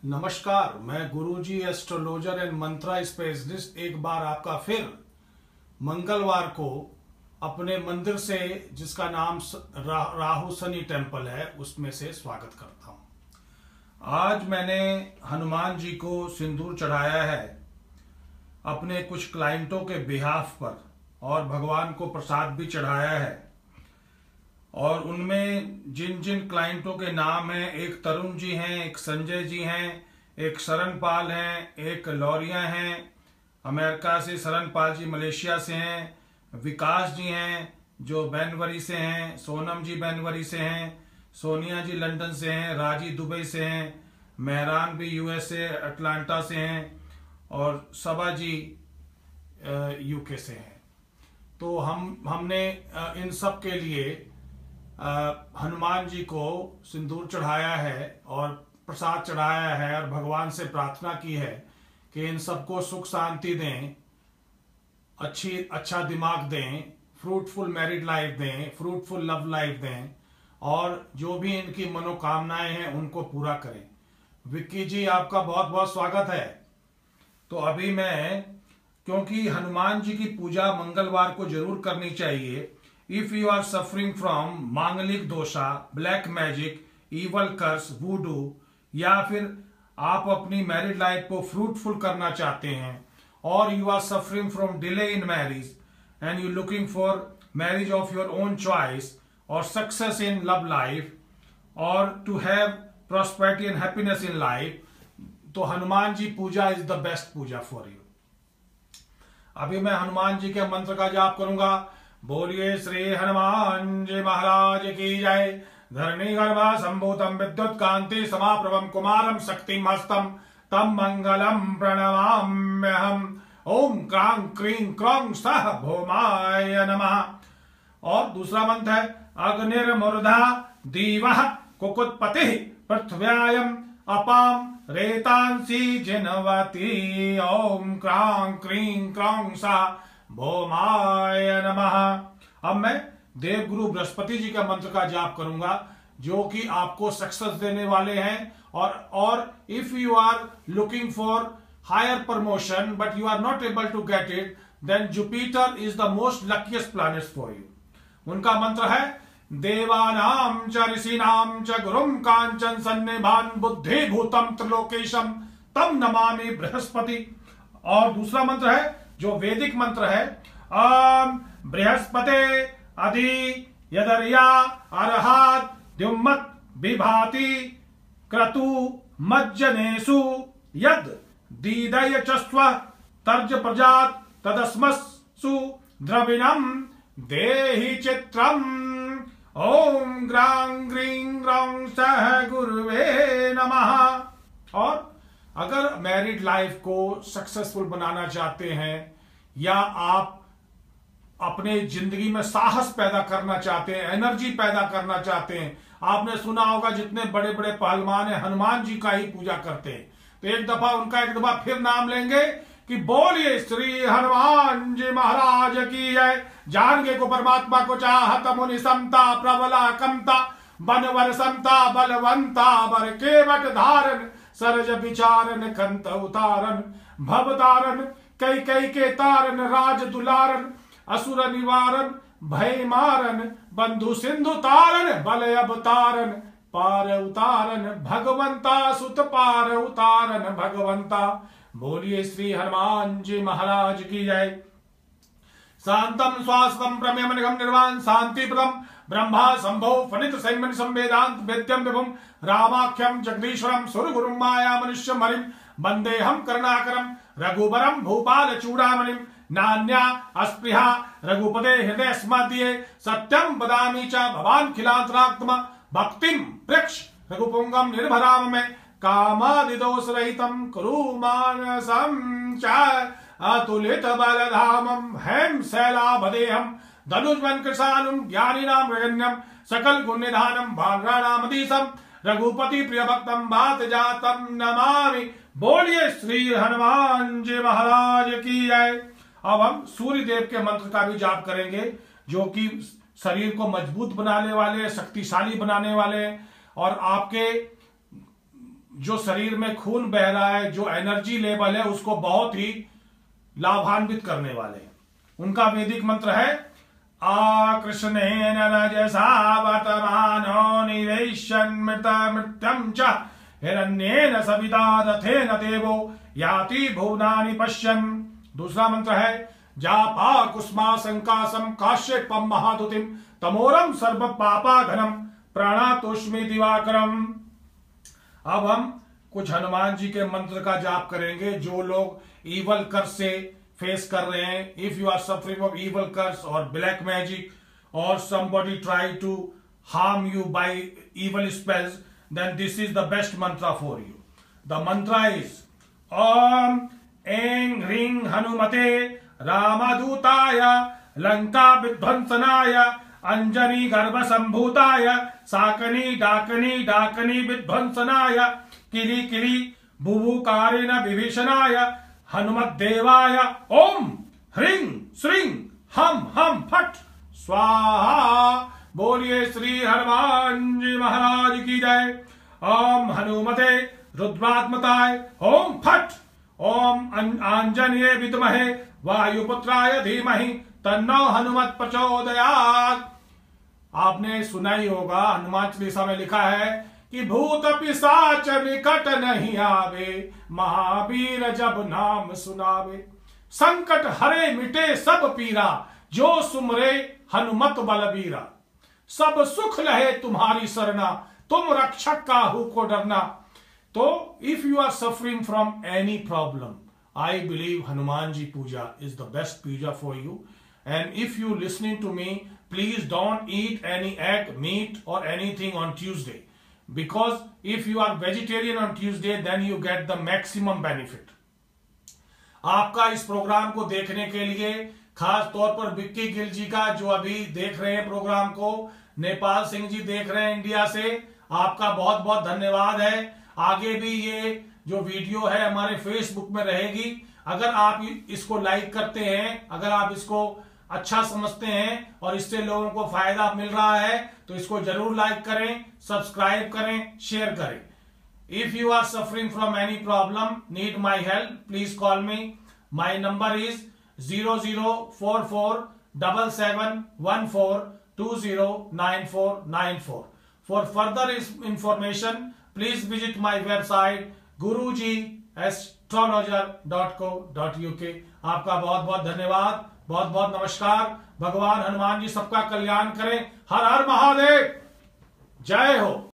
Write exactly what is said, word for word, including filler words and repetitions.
नमस्कार, मैं Guruji astrologer and mantra specialist एक बार आपका फिर मंगलवार को अपने मंदिर से, जिसका नाम रा, राहु शनि टेम्पल है, उसमें से स्वागत करता हूं। आज मैंने हनुमान जी को सिंदूर चढ़ाया है अपने कुछ क्लाइंटों के बिहाफ पर और भगवान को प्रसाद भी चढ़ाया है। और उनमें जिन जिन क्लाइंटों के नाम हैं, एक तरुण जी हैं, एक संजय जी हैं, एक शरणपाल हैं, एक लौरिया हैं अमेरिका से, शरणपाल जी मलेशिया से हैं, विकास जी हैं जो बैनवरी से हैं, सोनम जी बैनवरी से हैं, सोनिया जी लंदन से हैं, राजी दुबई से हैं, मेहरान भी यूएसए अटलांटा से हैं और सबा जी यूके से हैं। तो हम हमने इन सब के लिए हनुमान जी को सिंदूर चढ़ाया है और प्रसाद चढ़ाया है और भगवान से प्रार्थना की है कि इन सबको सुख शांति दें, अच्छी अच्छा दिमाग दें, फ्रूटफुल मैरिड लाइफ दें, फ्रूटफुल लव लाइफ दें और जो भी इनकी मनोकामनाएं हैं उनको पूरा करें। विक्की जी, आपका बहुत बहुत स्वागत है। तो अभी मैं, क्योंकि हनुमान जी की पूजा मंगलवार को जरूर करनी चाहिए। If you are suffering from manglik dosha, black magic, evil curse, voodoo, या फिर आप अपनी मैरिड लाइफ को फ्रूटफुल करना चाहते हैं, और you are suffering from delay in marriage and you looking for marriage of your own choice और सक्सेस इन लव लाइफ और to have prosperity and happiness in life, तो Hanuman ji puja is the best puja for you. अभी मैं हनुमान जी के मंत्र का जाप करूंगा। बोलिए श्री हनुमान जी महाराज की जय। धरणी गर्भ संभूतम विद्युत कांति समाप्रभम कुमारम शक्तिम हस्तम तम मंगलम प्रणमाम्यहम। ओम क्रां क्रीं क्रौं सह भौमाय नमः। और दूसरा मंत्र है अग्निर्मूर्धा दीवः कुकुत्पति पृथ्व्यायम अपाम रेतांसी जिनवती। ओम क्रां क्रीं क्रौं सह भौमाय नमः। अब मैं देवगुरु बृहस्पति जी का मंत्र का जाप करूंगा, जो कि आपको सक्सेस देने वाले हैं। और और if you are looking for higher promotion but you are not able to get it, then Jupiter is the most luckiest planet for you. उनका मंत्र है देवानाम च ऋषीणाम च गुरुम कांचन सन्निभान बुद्धि भूतम त्रिलोकेशम तम नमामि बृहस्पति। और दूसरा मंत्र है जो वैदिक मंत्र है, ओम बृहस्पते अधि यदर्या अर्हात द्युम्मत विभाति क्रतु मज्जनेषु यद दीदय चस्व तर्ज प्रजात तदस्मसु द्रविणम देहि चित्रम। ओम ग्रां ग्रीं ग्रौं सह गुरुवे नमः। और अगर मैरिड लाइफ को सक्सेसफुल बनाना चाहते हैं या आप अपने जिंदगी में साहस पैदा करना चाहते हैं, एनर्जी पैदा करना चाहते हैं, आपने सुना होगा जितने बड़े बड़े पहलवान हैं हनुमान जी का ही पूजा करते हैं, तो एक दफा उनका एक दफा फिर नाम लेंगे कि बोलिए श्री हनुमान जी महाराज की जय। जानगे को परमात्मा को चाहत मुनि समता प्रबला कमता बनवर समता बलवंता बर केवट धारन सरज विचारन कंत उतारन भवतारन कई कई के तारन राज दुलारन असुर निवारन भय मारन बंधु सिंधु तारन बल अवतारन पार उतारन भगवंता सुत पार उतारन भगवंता। बोलिए श्री हनुमान जी महाराज की जय। शांतम स्वास्थम प्रमेय निगम निर्वाण शांति प्रदम ब्रह्मा संभव फनित संयमन संवेदांत वेद्यम विभुम रामाख्यम जगदीश्वरम सुर गुरुम माया मनुष्य मरिम वंदे हम करुणाकरम रघुबरम भूपाल चूड़ामणिम नान्या अस्पृहा रघुपदे हृदय स्मृतिये सत्यम बदामी च भवान खिलांतरात्मा भक्तिम प्रेक्ष रघुपुंगम निर्भराम में कामादिदोष रहितम कुरु मानसम च अतुलित बलधामम हेम शैलाभदेहम धनुष्मन कृशानुम ज्ञानिनाम रजन्यम सकल गुण निधानम भाद्राणामधीशम रघुपति प्रिय भक्तम भात जातम नमामि। बोलिए श्री हनुमान जी महाराज की जय। अब हम सूर्य देव के मंत्र का भी जाप करेंगे, जो कि शरीर को मजबूत बनाने वाले, शक्तिशाली बनाने वाले और आपके जो शरीर में खून बह रहा है, जो एनर्जी लेवल है, उसको बहुत ही लाभान्वित करने वाले हैं। उनका वैदिक मंत्र है आ कृष्णेन रजसा वर्तमानो निवेशन मृत मृत्यम च हिरण्येन सविता रथेन देवो याति भुवनानि पश्यन्। दूसरा मंत्र है जापा कुस्मा संकासम काश्यपम महादुतिम तमोरम सर्व पापा घनम प्राणातोष्मि दिवाकरम। अब हम कुछ हनुमान जी के मंत्र का जाप करेंगे। जो लोग ईवल कर्स से फेस कर रहे हैं, if you are suffering of evil curse और ब्लैक मैजिक और somebody try to harm you by evil spells, then this is the best mantra for you. The mantra is Om Eng Ring Hanumate Ramadutaya Lanka Vidhvansanaya Anjani Garva Sambhutaya Sakani Dakani Dakani Vidhvansanaya Kili Kili Buvukarena Vibhishanaya हनुमत देवाय ओम ह्रीं श्रीं हम हम फट स्वाहा। बोलिए श्री हनुमान जी महाराज की जय। ओम हनुमते रुद्रात्मताय ओम फट ओम आंजनेय विद्महे वायुपुत्राय धीमहि तन्नो हनुमत प्रचोदयात्। आपने सुना ही होगा, हनुमान चालीसा में लिखा है कि भूत पिशाच निकट नहीं आवे, महावीर जब नाम सुनावे। संकट हरे मिटे सब पीरा, जो सुमरे हनुमत बलबीरा। सब सुख लहे तुम्हारी सरना, तुम रक्षक काहू को डरना। तो if you are suffering from any problem, I believe Hanuman ji puja is the best puja for you. And if you listening to me, please don't eat any egg, meat और anything on Tuesday, because if you are vegetarian on Tuesday then you get the maximum benefit। आपका इस programme को देखने के लिए खास तौर पर विक्की गिल जी का, जो अभी देख रहे हैं प्रोग्राम को, नेपाल सिंह जी देख रहे हैं इंडिया से, आपका बहुत बहुत धन्यवाद है। आगे भी ये जो वीडियो है हमारे फेसबुक में रहेगी। अगर आप इसको लाइक करते हैं, अगर आप इसको अच्छा समझते हैं और इससे लोगों को फायदा मिल रहा है, तो इसको जरूर लाइक करें, सब्सक्राइब करें, शेयर करें। If you are suffering from any problem, need my help, please call me. My number is zero zero four four double seven one four two zero nine four nine four. For further information please visit my website Guruji astrologer dot co dot UK. आपका बहुत बहुत धन्यवाद, बहुत बहुत नमस्कार। भगवान हनुमान जी सबका कल्याण करें। हर हर महादेव, जय हो।